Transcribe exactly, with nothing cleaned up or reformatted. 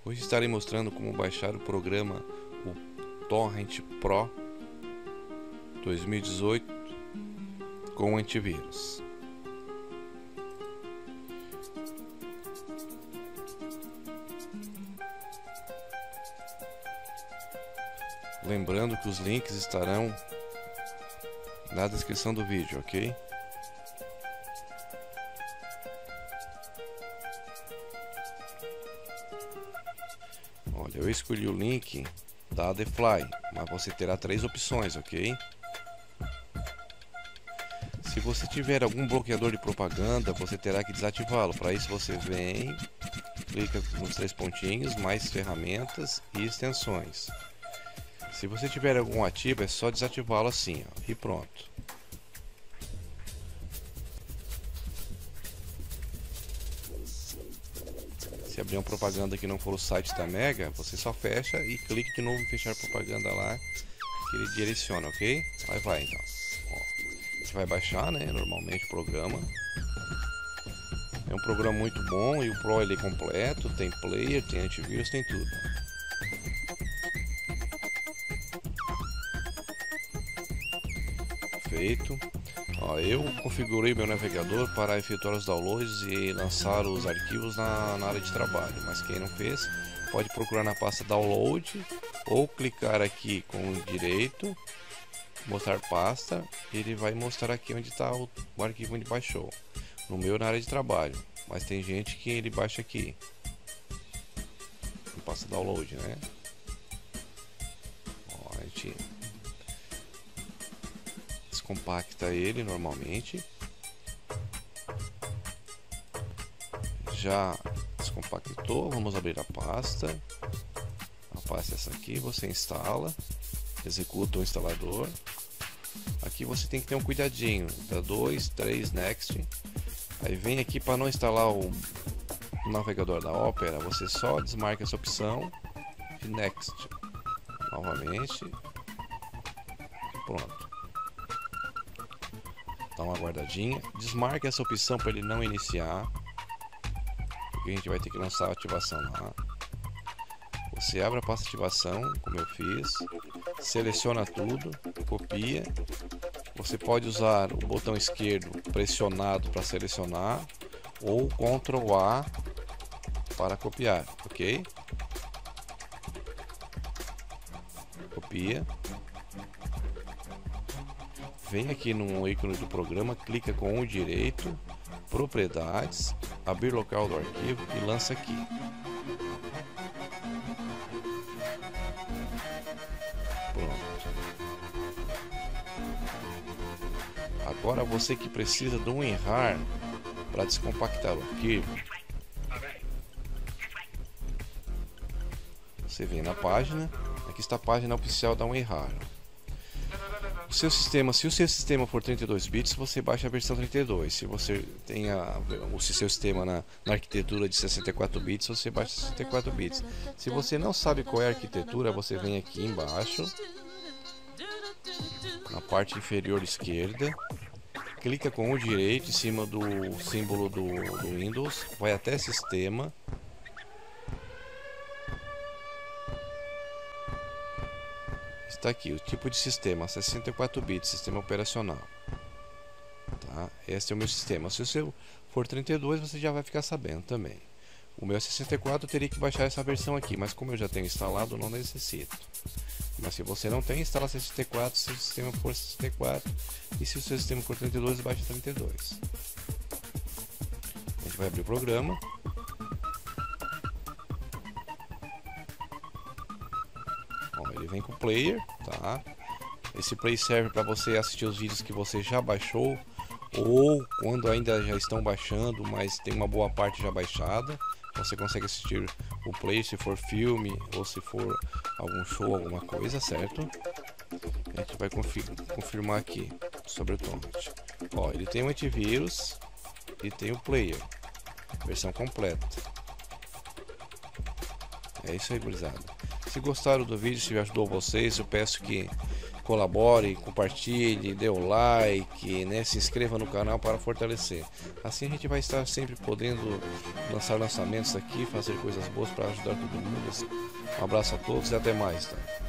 Hoje estarei mostrando como baixar o programa o Torrent Pro dois mil e dezoito com antivírus. Lembrando que os links estarão na descrição do vídeo, ok? Olha, eu escolhi o link da The Fly, mas você terá três opções, ok? Se você tiver algum bloqueador de propaganda, você terá que desativá-lo. Para isso você vem, clica nos três pontinhos, mais ferramentas e extensões. Se você tiver algum ativo, é só desativá-lo assim, ó, e pronto. Se abrir uma propaganda que não for o site da Mega, você só fecha e clique de novo em fechar propaganda lá, que ele direciona, ok? Aí vai então. Ó, a gente vai baixar, né, normalmente o programa. É um programa muito bom e o Pro ele é completo, tem player, tem antivírus, tem tudo. Feito. Ó, eu configurei meu navegador para efetuar os downloads e lançar os arquivos na, na área de trabalho, mas quem não fez pode procurar na pasta download ou clicar aqui com o direito, mostrar pasta, e ele vai mostrar aqui onde está o, o arquivo onde baixou. No meu, na área de trabalho, mas tem gente que ele baixa aqui na pasta download, né? Ó, a gente compacta ele normalmente, já descompactou, vamos abrir a pasta. A pasta é essa aqui, você instala, executa o instalador. Aqui você tem que ter um cuidadinho, dá dois, três, next. Aí vem aqui para não instalar o navegador da Opera, você só desmarca essa opção e next novamente, pronto. Dá uma guardadinha, desmarca essa opção para ele não iniciar, porque a gente vai ter que lançar a ativação lá. Você abre a pasta de ativação, como eu fiz, seleciona tudo, copia. Você pode usar o botão esquerdo pressionado para selecionar ou control A para copiar, ok? Copia. Vem aqui no ícone do programa, clica com o direito, propriedades, abrir local do arquivo e lança aqui. Pronto. Agora você que precisa de um WinRAR para descompactar o arquivo, você vem na página, aqui está a página oficial da WinRAR. O seu sistema, se o seu sistema for trinta e dois bits, você baixa a versão trinta e dois. Se você tem a, o seu sistema na, na arquitetura de sessenta e quatro bits, você baixa sessenta e quatro bits. Se você não sabe qual é a arquitetura, você vem aqui embaixo, na parte inferior esquerda, clica com o direito em cima do símbolo do, do Windows, vai até sistema. Está aqui o tipo de sistema, sessenta e quatro bits, sistema operacional. Tá? Esse é o meu sistema. Se o seu for trinta e dois, você já vai ficar sabendo também. O meu é sessenta e quatro, eu teria que baixar essa versão aqui, mas como eu já tenho instalado, não necessito. Mas se você não tem, instala sessenta e quatro se o sistema for sessenta e quatro, e se o seu sistema for trinta e dois, baixa trinta e dois. A gente vai abrir o programa. Ele vem com o player, tá? Esse player serve para você assistir os vídeos que você já baixou ou quando ainda já estão baixando, mas tem uma boa parte já baixada. Você consegue assistir o player se for filme ou se for algum show, alguma coisa, certo? A gente vai confir confirmar aqui sobre o Torrent. Ó, ele tem um antivírus e tem o player, versão completa. É isso aí, gurizada. Se gostaram do vídeo, se ajudou vocês, eu peço que colabore, compartilhe, dê o like, né? Se inscreva no canal para fortalecer. Assim a gente vai estar sempre podendo lançar lançamentos aqui, fazer coisas boas para ajudar todo mundo. Um abraço a todos e até mais, tá?